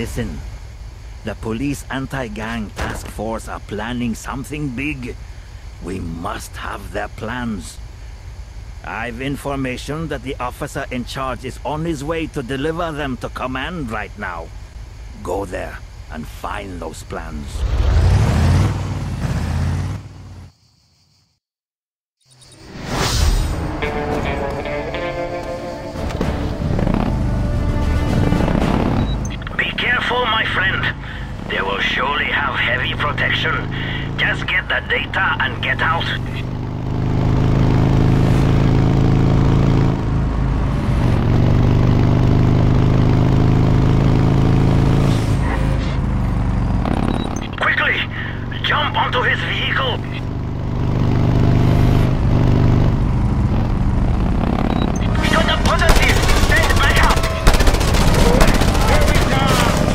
Listen. The police anti-gang task force are planning something big. We must have their plans. I've information that the officer in charge is on his way to deliver them to command right now. Go there and find those plans. Be careful, my friend. They will surely have heavy protection. Just get the data and get out. Quickly! Jump onto his vehicle! To the positive! Stand back up! Here we go!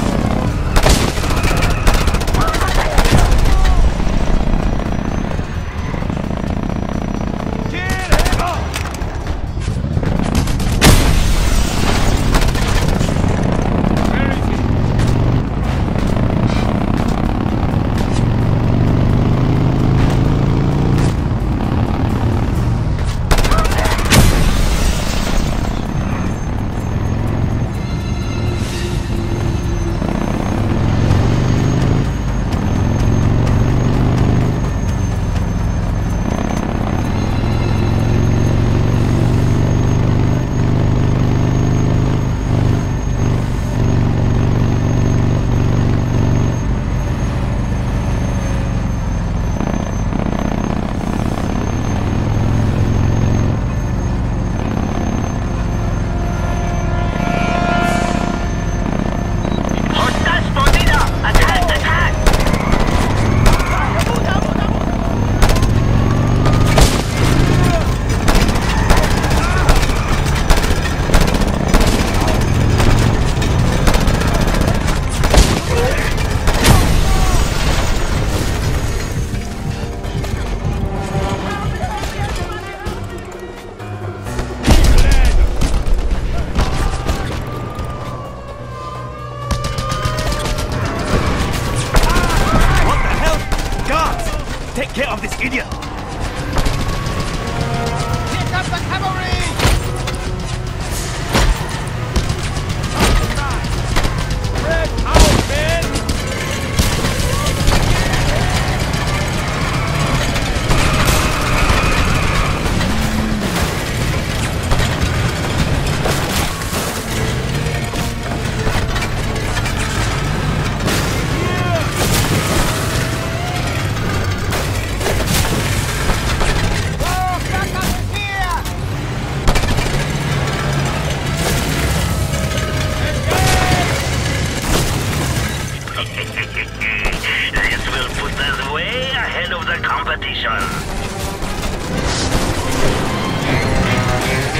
Take care of this idiot! Here comes the cavalry! Red out, men! This will put us way ahead of the competition.